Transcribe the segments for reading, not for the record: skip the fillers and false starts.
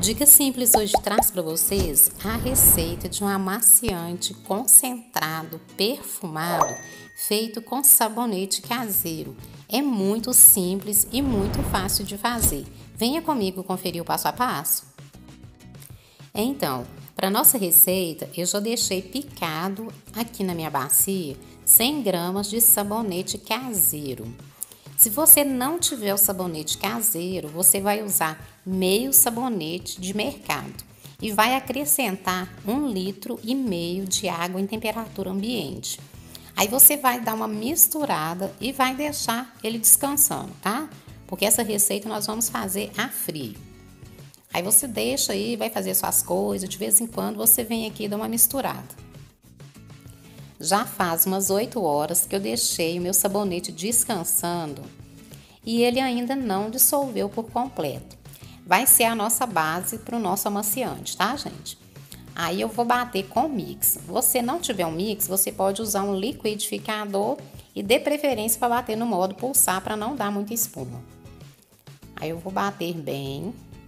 Dica Simples hoje traz para vocês a receita de um amaciante concentrado perfumado feito com sabonete caseiro. É muito simples e muito fácil de fazer. Venha comigo conferir o passo a passo. Então, para nossa receita, eu já deixei picado aqui na minha bacia 100 gramas de sabonete caseiro. Se você não tiver o sabonete caseiro, você vai usar meio sabonete de mercado e vai acrescentar 1,5 litro de água em temperatura ambiente. Aí você vai dar uma misturada e vai deixar ele descansando, tá? Porque essa receita nós vamos fazer a frio. Aí você deixa aí, vai fazer suas coisas, de vez em quando você vem aqui e dá uma misturada. Já faz umas 8 horas que eu deixei o meu sabonete descansando e ele ainda não dissolveu por completo. Vai ser a nossa base para o nosso amaciante, tá, gente? Aí eu vou bater com mix. Se você não tiver um mix, você pode usar um liquidificador e dê preferência para bater no modo pulsar para não dar muita espuma. Aí eu vou bater bem.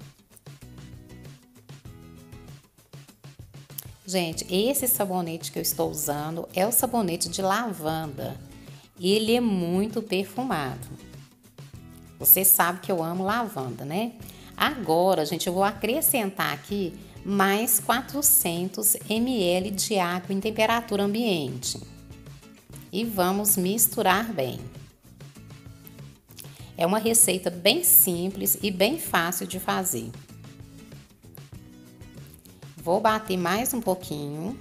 Gente, esse sabonete que eu estou usando é o sabonete de lavanda. Ele é muito perfumado. Você sabe que eu amo lavanda, né? Agora, gente, eu vou acrescentar aqui mais 400 ml de água em temperatura ambiente. E vamos misturar bem. É uma receita bem simples e bem fácil de fazer. Vou bater mais um pouquinho.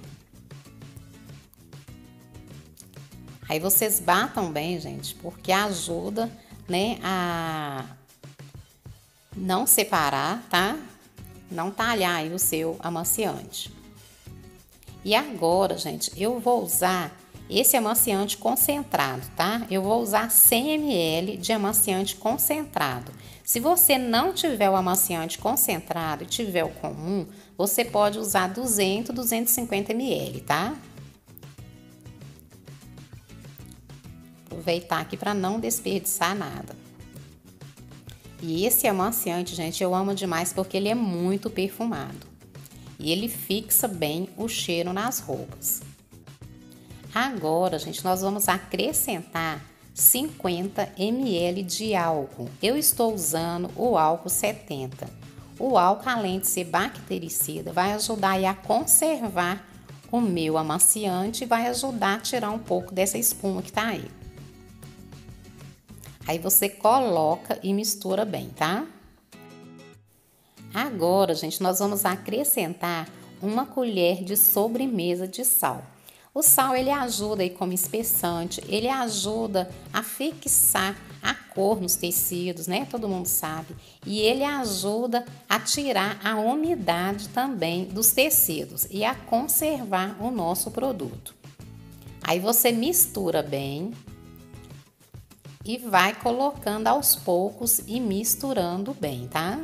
Aí vocês batam bem, gente, porque ajuda, né, a não separar, tá? Não talhar aí o seu amaciante. E agora, gente, eu vou usar esse amaciante concentrado, tá? Eu vou usar 100 ml de amaciante concentrado. Se você não tiver o amaciante concentrado e tiver o comum, você pode usar 200, 250 ml, tá? Aproveitar aqui para não desperdiçar nada. E esse amaciante, gente, eu amo demais porque ele é muito perfumado. E ele fixa bem o cheiro nas roupas. Agora, gente, nós vamos acrescentar 50 ml de álcool. Eu estou usando o álcool 70. O álcool, além de ser bactericida, vai ajudar aí a conservar o meu amaciante e vai ajudar a tirar um pouco dessa espuma que tá aí. Aí você coloca e mistura bem, tá? Agora, gente, nós vamos acrescentar 1 colher de sobremesa de sal. O sal, ele ajuda aí como espessante, ele ajuda a fixar a cor nos tecidos, né? Todo mundo sabe. E ele ajuda a tirar a umidade também dos tecidos e a conservar o nosso produto. Aí você mistura bem e vai colocando aos poucos e misturando bem, tá?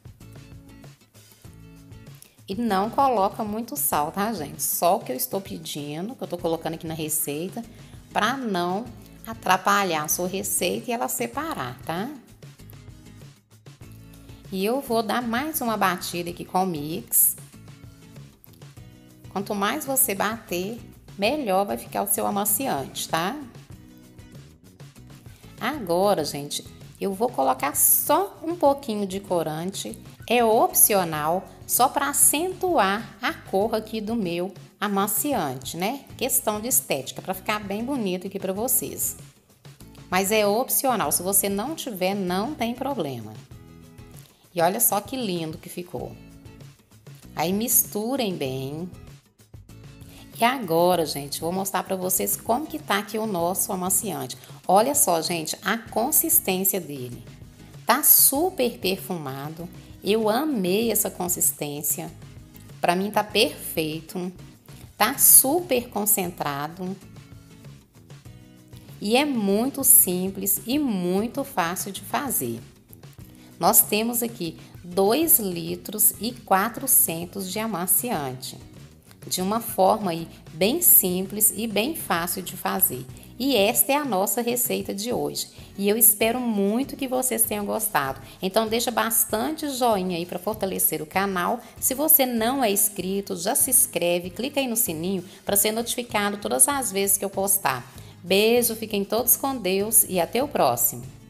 E não coloca muito sal, tá, gente? Só o que eu estou pedindo, que eu tô colocando aqui na receita, para não atrapalhar a sua receita e ela separar, tá? E eu vou dar mais uma batida aqui com o mix. Quanto mais você bater, melhor vai ficar o seu amaciante, tá? Agora, gente, eu vou colocar só um pouquinho de corante, é opcional, só para acentuar a cor aqui do meu amaciante, né? Questão de estética, para ficar bem bonito aqui para vocês. Mas é opcional, se você não tiver, não tem problema. E olha só que lindo que ficou. Aí misturem bem. E agora, gente, vou mostrar para vocês como que tá aqui o nosso amaciante. Olha só, gente, a consistência dele. Tá super perfumado. Eu amei essa consistência. Para mim tá perfeito. Tá super concentrado. E é muito simples e muito fácil de fazer. Nós temos aqui 2 litros e 400 de amaciante. De uma forma aí bem simples e bem fácil de fazer. E esta é a nossa receita de hoje. E eu espero muito que vocês tenham gostado. Então deixa bastante joinha aí para fortalecer o canal. Se você não é inscrito, já se inscreve, clica aí no sininho para ser notificado todas as vezes que eu postar. Beijo, fiquem todos com Deus e até o próximo.